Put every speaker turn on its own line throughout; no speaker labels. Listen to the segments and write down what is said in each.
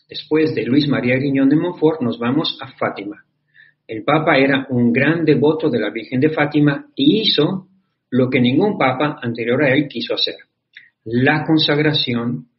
después de Luis María Griñón de Montfort, nos vamos a Fátima. El Papa era un gran devoto de la Virgen de Fátima y hizo lo que ningún Papa anterior a él quiso hacer: la consagración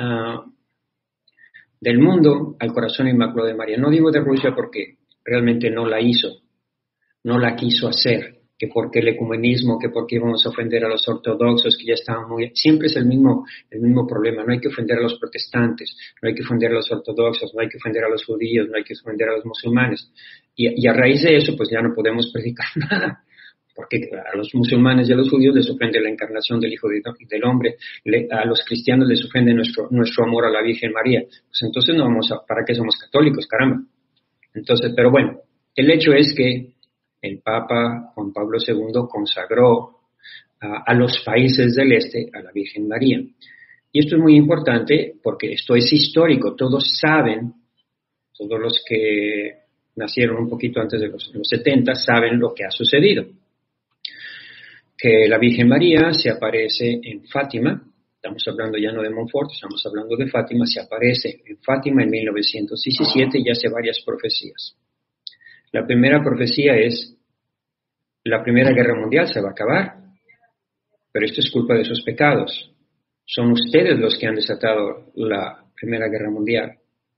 del mundo al corazón inmaculado de María. No digo de Rusia porque realmente no la hizo, no la quiso hacer, que porque el ecumenismo, que porque íbamos a ofender a los ortodoxos, que ya estaban muy... Siempre es el mismo problema: no hay que ofender a los protestantes, no hay que ofender a los ortodoxos, no hay que ofender a los judíos, no hay que ofender a los musulmanes. Y a raíz de eso, pues ya no podemos predicar nada, porque a los musulmanes y a los judíos les ofende la encarnación del Hijo del Hombre, a los cristianos les ofende nuestro amor a la Virgen María. Pues entonces no vamos a... ¿Para qué somos católicos, caramba? Entonces, pero bueno, el hecho es que el Papa Juan Pablo II consagró a los países del este a la Virgen María. Y esto es muy importante porque esto es histórico. Todos saben, todos los que nacieron un poquito antes de los 70, saben lo que ha sucedido. Que la Virgen María se aparece en Fátima, estamos hablando ya no de Montfort, estamos hablando de Fátima, se aparece en Fátima en 1917 y hace varias profecías. La primera profecía es: la Primera Guerra Mundial se va a acabar, pero esto es culpa de sus pecados. Son ustedes los que han desatado la Primera Guerra Mundial.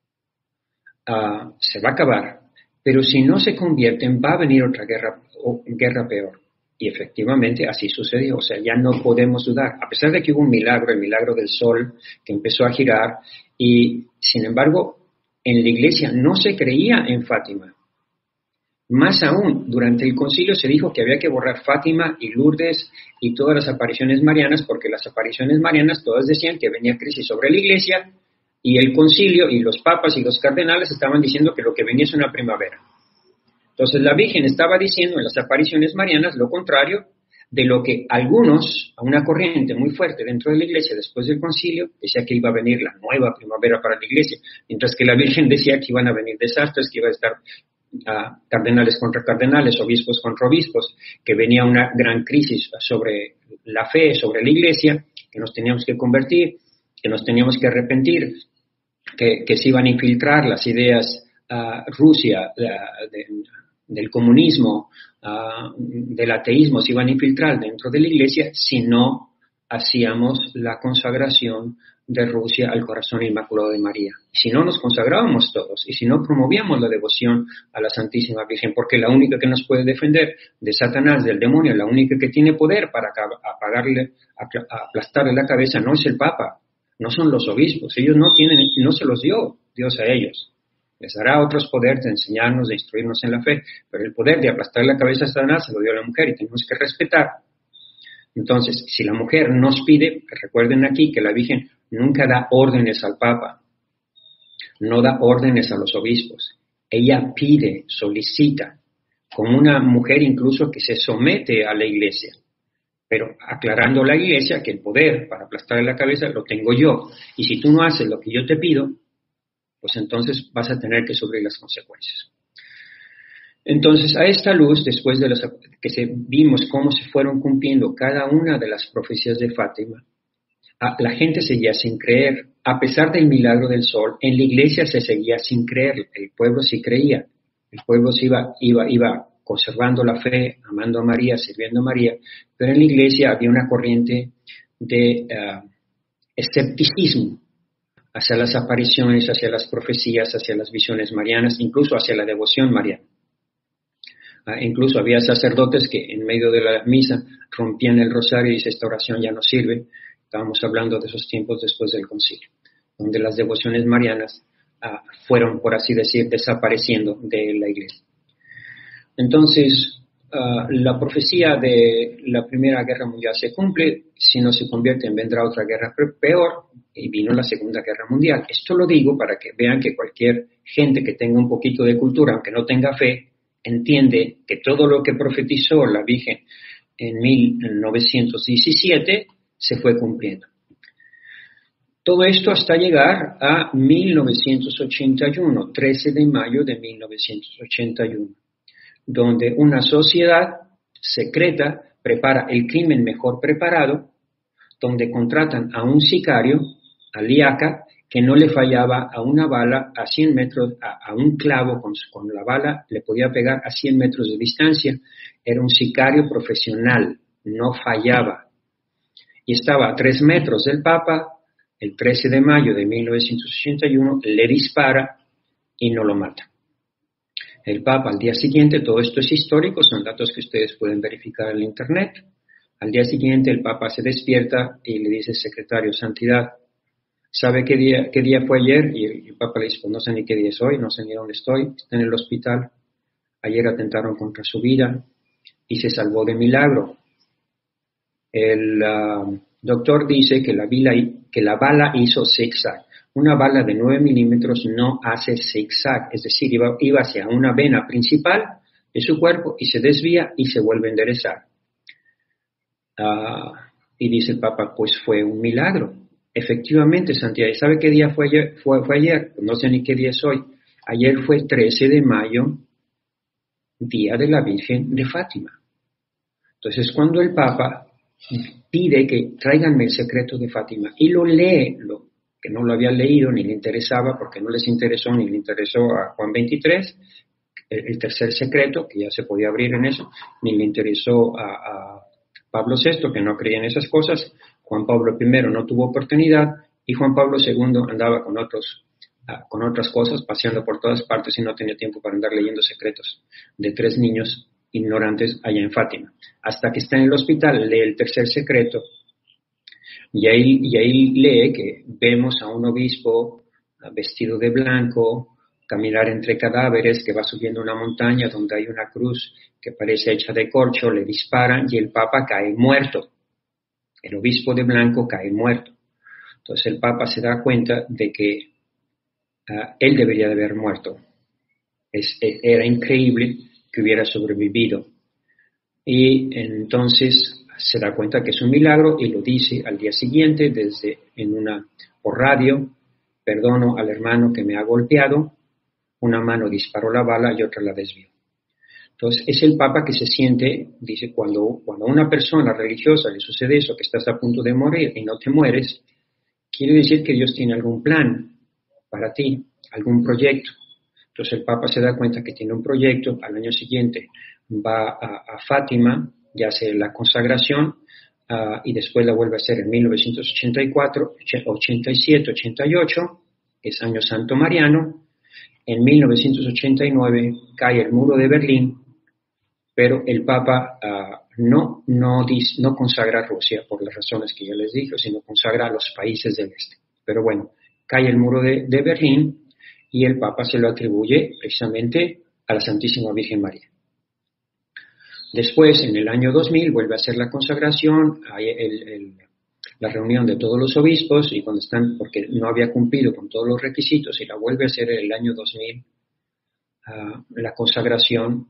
Se va a acabar, pero si no se convierten va a venir otra guerra peor. Y efectivamente así sucedió, o sea, ya no podemos dudar, a pesar de que hubo un milagro, el milagro del sol, que empezó a girar, y sin embargo, en la iglesia no se creía en Fátima. Más aún, durante el concilio se dijo que había que borrar Fátima y Lourdes y todas las apariciones marianas, porque las apariciones marianas todas decían que venía crisis sobre la iglesia, y el concilio y los papas y los cardenales estaban diciendo que lo que venía es una primavera. Entonces la Virgen estaba diciendo en las apariciones marianas lo contrario de lo que algunos, a una corriente muy fuerte dentro de la iglesia después del concilio, decía que iba a venir la nueva primavera para la iglesia, mientras que la Virgen decía que iban a venir desastres, que iba a estar cardenales contra cardenales, obispos contra obispos, que venía una gran crisis sobre la fe, sobre la iglesia, que nos teníamos que convertir, que nos teníamos que arrepentir, que se iban a infiltrar las ideas Rusia, del comunismo, del ateísmo, se iban a infiltrar dentro de la iglesia si no hacíamos la consagración de Rusia al corazón inmaculado de María. Si no nos consagrábamos todos y si no promovíamos la devoción a la Santísima Virgen, porque la única que nos puede defender de Satanás, del demonio, la única que tiene poder para aplastarle la cabeza no es el Papa, no son los obispos, ellos no se los dio Dios a ellos. Les dará otros poderes de enseñarnos, de instruirnos en la fe, pero el poder de aplastar la cabeza a Satanás se lo dio a la mujer y tenemos que respetar. Entonces, si la mujer nos pide, recuerden aquí que la Virgen nunca da órdenes al Papa, no da órdenes a los obispos. Ella pide, solicita, como una mujer incluso que se somete a la iglesia, pero aclarando a la iglesia que el poder para aplastarle la cabeza lo tengo yo, y si tú no haces lo que yo te pido, pues entonces vas a tener que sufrir las consecuencias. Entonces, a esta luz, después de vimos cómo se fueron cumpliendo cada una de las profecías de Fátima, la gente seguía sin creer. A pesar del milagro del sol, en la iglesia se seguía sin creer. El pueblo sí creía. El pueblo sí iba conservando la fe, amando a María, sirviendo a María, pero en la iglesia había una corriente de escepticismo hacia las apariciones, hacia las profecías, hacia las visiones marianas, incluso hacia la devoción mariana. Incluso había sacerdotes que en medio de la misa rompían el rosario y dice, esta oración ya no sirve. Estábamos hablando de esos tiempos después del concilio, donde las devociones marianas fueron, por así decir, desapareciendo de la iglesia. Entonces, la profecía de la Primera Guerra Mundial se cumple, si no se convierte vendrá otra guerra peor, y vino la Segunda Guerra Mundial. Esto lo digo para que vean que cualquier gente que tenga un poquito de cultura, aunque no tenga fe, entiende que todo lo que profetizó la Virgen en 1917 se fue cumpliendo. Todo esto hasta llegar a 1981, 13 de mayo de 1981, donde una sociedad secreta prepara el crimen mejor preparado, donde contratan a un sicario, a Liaca, que no le fallaba a una bala a 100 metros, a un clavo con la bala, le podía pegar a 100 metros de distancia. Era un sicario profesional, no fallaba. Y estaba a 3 metros del Papa. El 13 de mayo de 1981 le dispara y no lo mata. El Papa al día siguiente, todo esto es histórico, son datos que ustedes pueden verificar en Internet. Al día siguiente el Papa se despierta y le dice al secretario, Santidad, ¿sabe qué día fue ayer? Y el Papa le dice, pues no sé ni qué día es hoy, no sé ni dónde estoy, está en el hospital. Ayer atentaron contra su vida y se salvó de milagro. El doctor dice que la bala hizo zigzag. Una bala de 9 milímetros no hace zigzag, es decir, iba hacia una vena principal de su cuerpo y se desvía y se vuelve a enderezar. Y dice el Papa, pues fue un milagro. Efectivamente, Santiago, ¿sabe qué día fue ayer? Fue ayer, no sé ni qué día es hoy. Ayer fue 13 de mayo, día de la Virgen de Fátima. Entonces, cuando el Papa pide que tráiganme el secreto de Fátima y lo lee, que no lo había leído ni le interesaba porque no les interesó ni le interesó a Juan 23, el tercer secreto, que ya se podía abrir en eso, ni le interesó a Pablo VI, que no creía en esas cosas. Juan Pablo I no tuvo oportunidad y Juan Pablo II andaba con otras cosas, paseando por todas partes y no tenía tiempo para andar leyendo secretos de 3 niños ignorantes allá en Fátima. Hasta que está en el hospital, lee el tercer secreto y ahí lee que vemos a un obispo vestido de blanco, caminar entre cadáveres, que va subiendo una montaña donde hay una cruz que parece hecha de corcho, le disparan y el Papa cae muerto. El obispo de blanco cae muerto. Entonces el Papa se da cuenta de que él debería de haber muerto. Era increíble que hubiera sobrevivido. Y entonces se da cuenta que es un milagro y lo dice al día siguiente por radio, perdono al hermano que me ha golpeado, una mano disparó la bala y otra la desvió. Entonces es el Papa que se siente, dice, cuando a una persona religiosa le sucede eso, que estás a punto de morir y no te mueres, quiere decir que Dios tiene algún plan para ti, algún proyecto. Entonces el Papa se da cuenta que tiene un proyecto, al año siguiente va a Fátima y hace la consagración y después la vuelve a hacer en 1984, 87, 88, es año santo mariano. En 1989 cae el muro de Berlín, pero el Papa no consagra a Rusia por las razones que ya les dije, sino consagra a los países del este. Pero bueno, cae el muro de Berlín y el Papa se lo atribuye precisamente a la Santísima Virgen María. Después, en el año 2000, vuelve a hacer la consagración, hay la reunión de todos los obispos, y cuando están, porque no había cumplido con todos los requisitos, y la vuelve a hacer en el año 2000, la consagración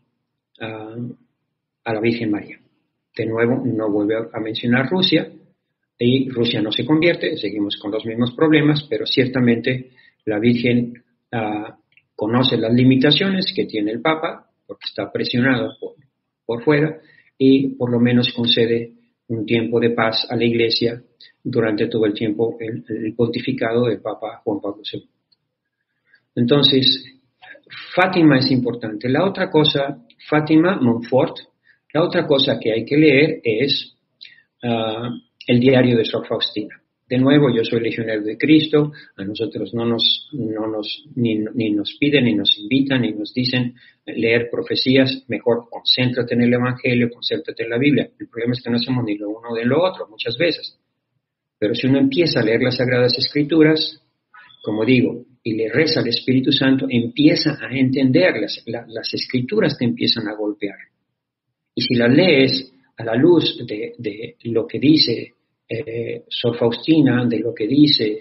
a la Virgen María. De nuevo, no vuelve a mencionar Rusia, y Rusia no se convierte, seguimos con los mismos problemas, pero ciertamente la Virgen conoce las limitaciones que tiene el Papa, porque está presionado por fuera, y por lo menos concede un tiempo de paz a la Iglesia durante todo el tiempo el pontificado del Papa Juan Pablo II. Entonces, Fátima es importante. La otra cosa, Fátima, Montfort, la otra cosa que hay que leer es el diario de Sor Faustina. De nuevo, yo soy legionario de Cristo, a nosotros ni nos piden, ni nos invitan, ni nos dicen leer profecías, mejor concéntrate en el Evangelio, concéntrate en la Biblia. El problema es que no hacemos ni lo uno ni lo otro muchas veces. Pero si uno empieza a leer las Sagradas Escrituras, como digo, y le reza al Espíritu Santo, empieza a entender, las Escrituras te empiezan a golpear. Y si las lees a la luz de lo que dice Sor Faustina, de lo que dice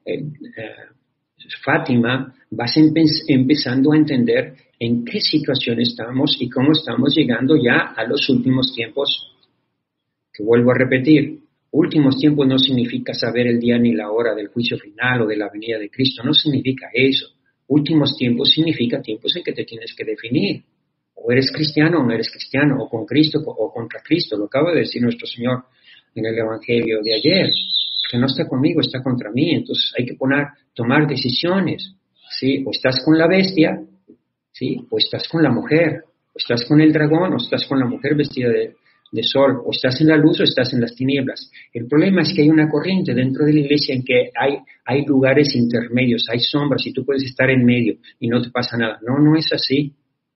Fátima, vas empezando a entender en qué situación estamos y cómo estamos llegando ya a los últimos tiempos, que vuelvo a repetir, últimos tiempos no significa saber el día ni la hora del juicio final o de la venida de Cristo, no significa eso. Últimos tiempos significa tiempos en que te tienes que definir. O eres cristiano o no eres cristiano, o con Cristo o contra Cristo, lo acaba de decir nuestro Señor en el Evangelio de ayer. porque no está conmigo, está contra mí. Entonces hay que tomar decisiones, ¿sí? O estás con la bestia, ¿sí? O estás con la mujer, o estás con el dragón, o estás con la mujer vestida de sol, o estás en la luz o estás en las tinieblas. El problema es que hay una corriente dentro de la iglesia en que hay lugares intermedios, hay sombras y tú puedes estar en medio y no te pasa nada. No, no es así.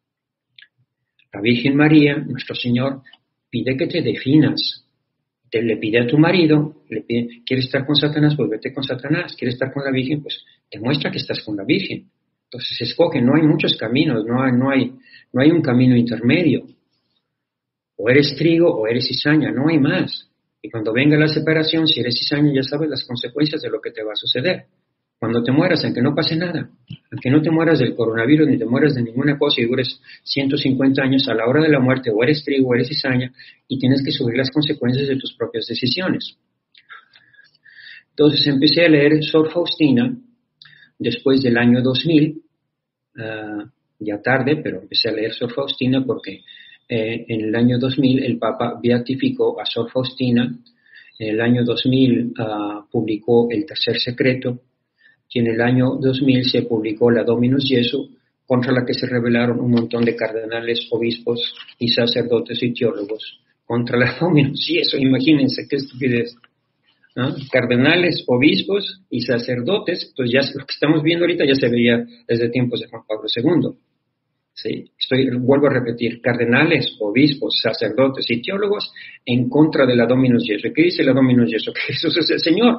La Virgen María, nuestro Señor, pide que te definas. Le pide a tu marido, ¿quieres estar con Satanás? Pues vete con Satanás. ¿Quieres estar con la Virgen? Pues demuestra que estás con la Virgen. Entonces escoge, no hay muchos caminos, no hay un camino intermedio. O eres trigo o eres cizaña, no hay más. Y cuando venga la separación, si eres cizaña, ya sabes las consecuencias de lo que te va a suceder. Cuando te mueras, aunque no pase nada, aunque no te mueras del coronavirus ni te mueras de ninguna cosa y dures 150 años, a la hora de la muerte o eres trigo o eres cizaña y tienes que subir las consecuencias de tus propias decisiones. Entonces empecé a leer Sor Faustina después del año 2000, ya tarde, pero empecé a leer Sor Faustina porque en el año 2000 el Papa beatificó a Sor Faustina. En el año 2000 publicó El Tercer Secreto. Y en el año 2000 se publicó la Dominus Jesu, contra la que se rebelaron un montón de cardenales, obispos y sacerdotes y teólogos. Contra la Dominus Jesu, imagínense qué estupidez. ¿No? Cardenales, obispos y sacerdotes, pues ya lo que estamos viendo ahorita ya se veía desde tiempos de Juan Pablo II. ¿Sí? Vuelvo a repetir, cardenales, obispos, sacerdotes y teólogos en contra de la Dominus Jesu. ¿Qué dice la Dominus Jesu? Que Jesús es el Señor.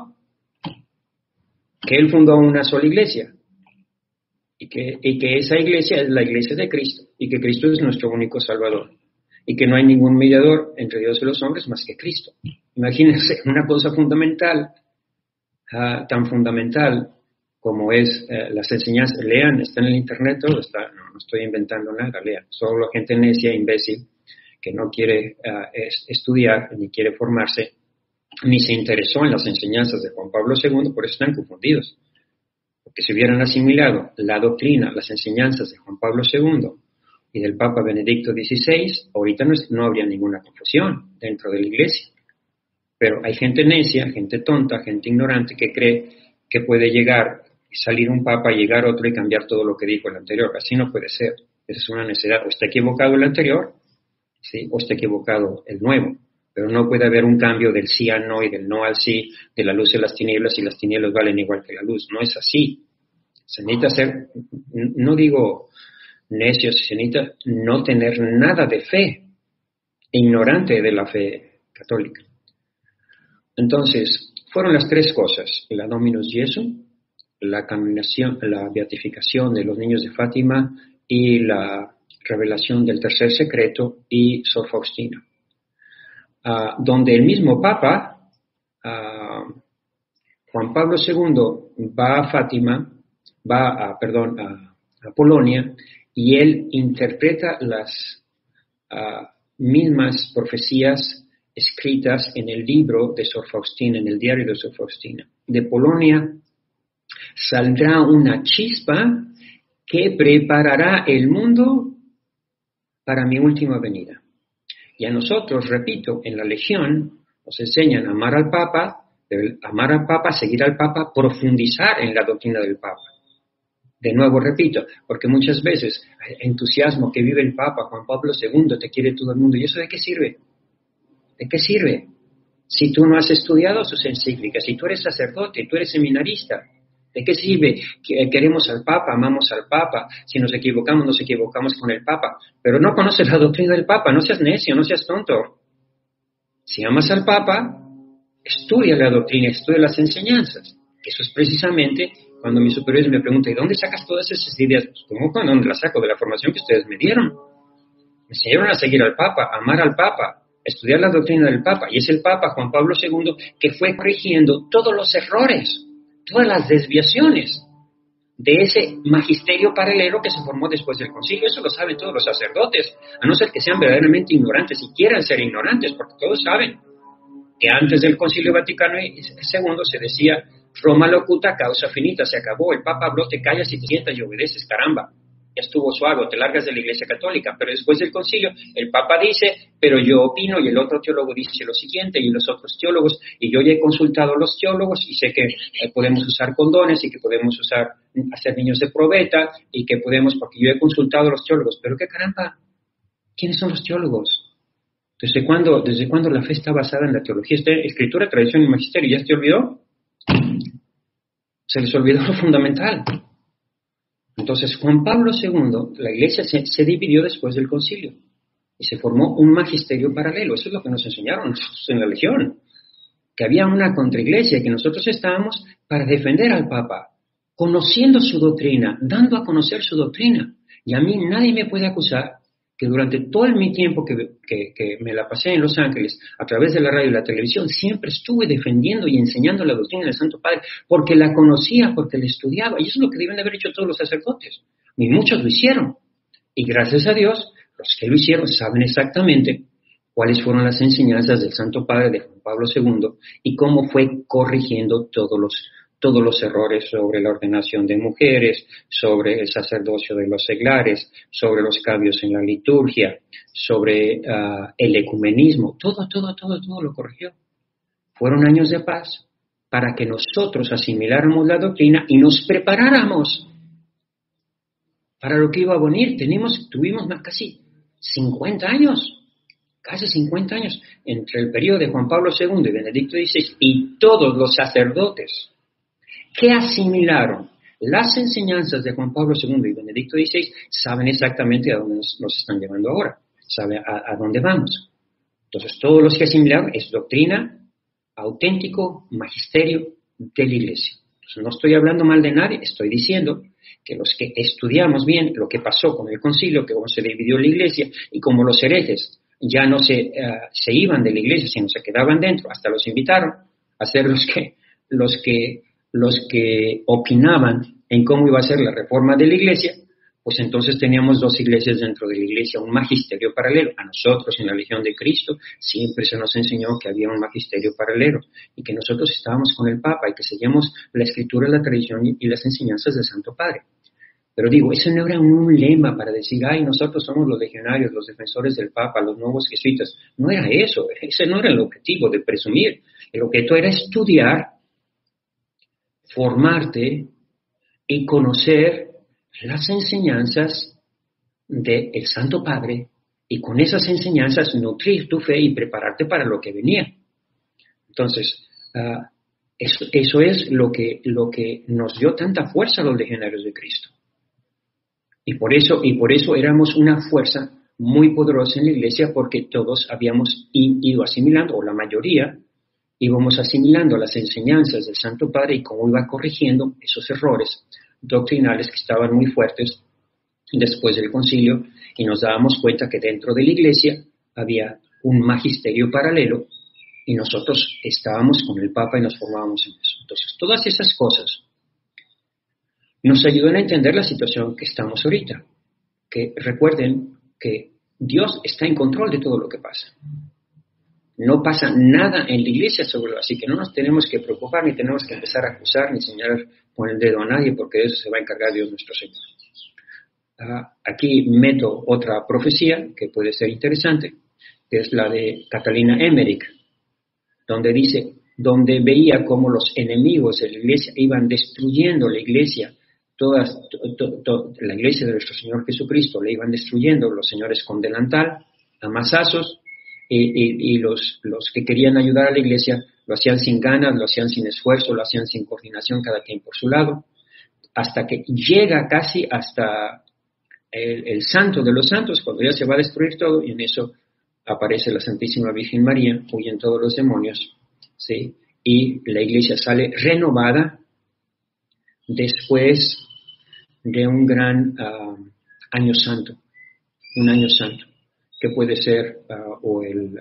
Que Él fundó una sola iglesia y que esa iglesia es la iglesia de Cristo y que Cristo es nuestro único Salvador y que no hay ningún mediador entre Dios y los hombres más que Cristo. Imagínense una cosa fundamental, tan fundamental como es las enseñanzas. Lean, está en el internet, todo está, no estoy inventando nada, lean. Solo gente necia, imbécil, que no quiere estudiar ni quiere formarse, ni se interesó en las enseñanzas de Juan Pablo II, por eso están confundidos. Porque si hubieran asimilado la doctrina, las enseñanzas de Juan Pablo II y del Papa Benedicto XVI, ahorita no habría ninguna confusión dentro de la Iglesia. Pero hay gente necia, gente tonta, gente ignorante que cree que puede salir un Papa, llegar otro y cambiar todo lo que dijo el anterior. Así no puede ser. Esa es una necedad. O está equivocado el anterior, ¿sí? O está equivocado el nuevo. Pero no puede haber un cambio del sí al no y del no al sí, de la luz a las tinieblas y las tinieblas valen igual que la luz. No es así. Se necesita ser, no digo necios, se necesita no tener nada de fe, ignorante de la fe católica. Entonces, fueron las tres cosas: la Dominus Jesu, la canonización, la beatificación de los niños de Fátima y la revelación del Tercer Secreto y Sor Faustina. Donde el mismo Papa, Juan Pablo II, va a Fátima, a Polonia, y él interpreta las mismas profecías escritas en el libro de Sor Faustina, en el diario de Sor Faustina. De Polonia saldrá una chispa que preparará el mundo para mi última venida. Y a nosotros, repito, en la Legión nos enseñan a amar al Papa, seguir al Papa, profundizar en la doctrina del Papa. De nuevo, repito, porque muchas veces el entusiasmo que vive el Papa, Juan Pablo II, te quiere todo el mundo. ¿Y eso de qué sirve? ¿De qué sirve? Si tú no has estudiado sus encíclicas, si tú eres sacerdote, tú eres seminarista, ¿de qué sirve? Queremos al Papa, amamos al Papa, si nos equivocamos con el Papa, pero no conoces la doctrina del Papa, no seas necio, no seas tonto. Si amas al Papa, estudia la doctrina, estudia las enseñanzas. Eso es precisamente cuando mis superiores me preguntan, ¿y dónde sacas todas esas ideas? Pues, ¿cómo? ¿Dónde las saco? De la formación que ustedes me dieron. Me enseñaron a seguir al Papa, a amar al Papa, estudiar la doctrina del Papa. Y es el Papa Juan Pablo II que fue corrigiendo todos los errores, todas las desviaciones de ese magisterio paralelo que se formó después del concilio. Eso lo saben todos los sacerdotes, a no ser que sean verdaderamente ignorantes y quieran ser ignorantes, porque todos saben que antes del concilio Vaticano II se decía Roma locuta, causa finita, se acabó, el Papa habló, te callas y te sientas y obedeces, caramba. ya estuvo suave, te largas de la Iglesia Católica, pero después del concilio el Papa dice, pero yo opino, y el otro teólogo dice lo siguiente, y los otros teólogos, y yo ya he consultado a los teólogos y sé que podemos usar condones y que podemos hacer niños de probeta y que podemos, porque yo he consultado a los teólogos, pero qué caramba, ¿quiénes son los teólogos? ¿Desde cuándo la fe está basada en la teología? Escritura, tradición y magisterio, ¿ya se te olvidó? Se les olvidó lo fundamental. Entonces, Juan Pablo II, la iglesia se dividió después del concilio y se formó un magisterio paralelo. Eso es lo que nos enseñaron en la Legión, que había una contraiglesia y que nosotros estábamos para defender al Papa, conociendo su doctrina, dando a conocer su doctrina. Y a mí nadie me puede acusar que durante todo mi tiempo que me la pasé en Los Ángeles, a través de la radio y la televisión, siempre estuve defendiendo y enseñando la doctrina del Santo Padre, porque la conocía, porque la estudiaba, y eso es lo que deben de haber hecho todos los sacerdotes, y muchos lo hicieron, y gracias a Dios, los que lo hicieron saben exactamente cuáles fueron las enseñanzas del Santo Padre de Juan Pablo II, y cómo fue corrigiendo todos los errores sobre la ordenación de mujeres, sobre el sacerdocio de los seglares, sobre los cambios en la liturgia, sobre el ecumenismo, todo lo corrigió. Fueron años de paz para que nosotros asimiláramos la doctrina y nos preparáramos para lo que iba a venir. Tuvimos casi 50 años entre el periodo de Juan Pablo II y Benedicto XVI y todos los sacerdotes que asimilaron las enseñanzas de Juan Pablo II y Benedicto XVI, saben exactamente a dónde nos están llevando ahora, saben a dónde vamos. Entonces, todos los que asimilaron es doctrina, auténtico magisterio de la Iglesia. Entonces, no estoy hablando mal de nadie, estoy diciendo que los que estudiamos bien lo que pasó con el concilio, que cómo se dividió la Iglesia y cómo los herejes ya no se iban de la Iglesia, sino se quedaban dentro, hasta los invitaron a ser los que opinaban en cómo iba a ser la reforma de la Iglesia, pues entonces teníamos dos iglesias dentro de la Iglesia, un magisterio paralelo. A nosotros en la Legión de Cristo siempre se nos enseñó que había un magisterio paralelo y que nosotros estábamos con el Papa y que seguíamos la Escritura, la tradición y las enseñanzas del Santo Padre. Pero digo, eso no era un lema para decir, ay, nosotros somos los legionarios, los defensores del Papa, los nuevos jesuitas. No era eso, ese no era el objetivo de presumir. El objetivo era estudiar, formarte y conocer las enseñanzas del Santo Padre y con esas enseñanzas nutrir tu fe y prepararte para lo que venía. Entonces, eso es lo que nos dio tanta fuerza a los legionarios de Cristo. Y por eso éramos una fuerza muy poderosa en la iglesia, porque todos habíamos ido asimilando, o la mayoría, íbamos asimilando las enseñanzas del Santo Padre y cómo iba corrigiendo esos errores doctrinales que estaban muy fuertes después del concilio, y nos dábamos cuenta que dentro de la iglesia había un magisterio paralelo y nosotros estábamos con el Papa y nos formábamos en eso. Entonces, todas esas cosas nos ayudan a entender la situación que estamos ahorita, que recuerden que Dios está en control de todo lo que pasa. No pasa nada en la iglesia sobre así que no nos tenemos que preocupar, ni tenemos que empezar a acusar, ni señalar con el dedo a nadie, porque de eso se va a encargar Dios nuestro Señor. Aquí meto otra profecía que puede ser interesante, que es la de Catalina Emmerich, donde dice, donde veía cómo los enemigos de la iglesia iban destruyendo la iglesia, la iglesia de nuestro Señor Jesucristo, le iban destruyendo los señores con delantal, a mazazos, y los que querían ayudar a la iglesia lo hacían sin ganas, lo hacían sin esfuerzo, lo hacían sin coordinación, cada quien por su lado, hasta que llega casi hasta el santo de los santos, cuando ya se va a destruir todo, y en eso aparece la Santísima Virgen María, huyen todos los demonios, ¿sí? Y la iglesia sale renovada después de un gran año santo, que puede ser o el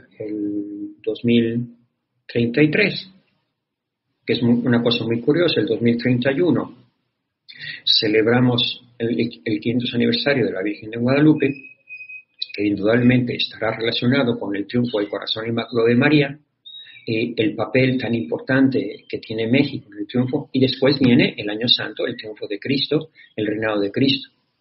2033, que es una cosa muy curiosa. El 2031 celebramos el 500 aniversario de la Virgen de Guadalupe, que indudablemente estará relacionado con el triunfo del Corazón Inmaculado de María, el papel tan importante que tiene México en el triunfo, y después viene el Año Santo, el triunfo de Cristo, el reinado de Cristo.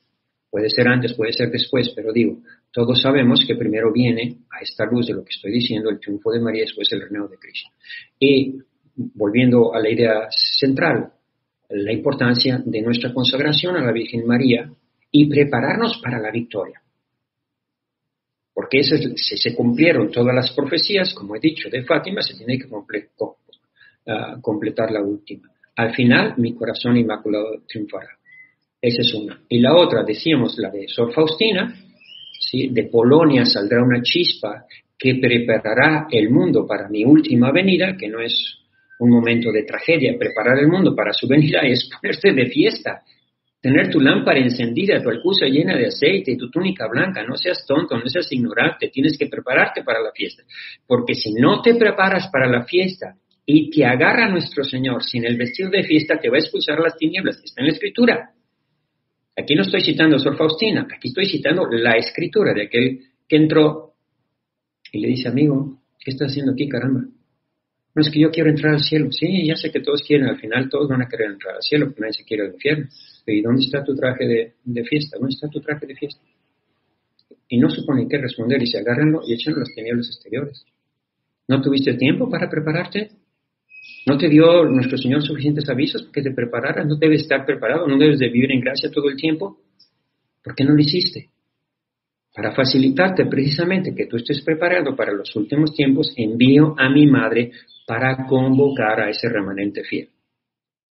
Puede ser antes, puede ser después, pero digo, todos sabemos que primero viene a esta luz de lo que estoy diciendo, el triunfo de María, después el reinado de Cristo. Y volviendo a la idea central, la importancia de nuestra consagración a la Virgen María y prepararnos para la victoria. Porque si se cumplieron todas las profecías, como he dicho, de Fátima, se tiene que completar la última. Al final, mi corazón inmaculado triunfará. Esa es una. Y la otra, decíamos, la de Sor Faustina, ¿sí? De Polonia saldrá una chispa que preparará el mundo para mi última venida, que no es un momento de tragedia. Preparar el mundo para su venida es ponerte de fiesta, tener tu lámpara encendida, tu alcuza llena de aceite y tu túnica blanca. No seas tonto, no seas ignorante, tienes que prepararte para la fiesta. Porque si no te preparas para la fiesta y te agarra nuestro Señor sin el vestido de fiesta, te va a expulsar a las tinieblas. Está en la Escritura. Aquí no estoy citando a Sor Faustina, aquí estoy citando la Escritura de aquel que entró y le dice, amigo, ¿qué estás haciendo aquí, caramba? No, es que yo quiero entrar al cielo. Sí, ya sé que todos quieren, al final todos van a querer entrar al cielo, pero nadie se quiere al infierno. ¿Y dónde está tu traje de fiesta? ¿Dónde está tu traje de fiesta? Y no suponen qué responder, y se agárrenlo y échenlo a las tinieblas exteriores. ¿No tuviste tiempo para prepararte? ¿No te dio nuestro Señor suficientes avisos para que te prepararas? ¿No debes estar preparado? ¿No debes de vivir en gracia todo el tiempo? ¿Por qué no lo hiciste? Para facilitarte precisamente que tú estés preparado para los últimos tiempos, envío a mi madre para convocar a ese remanente fiel.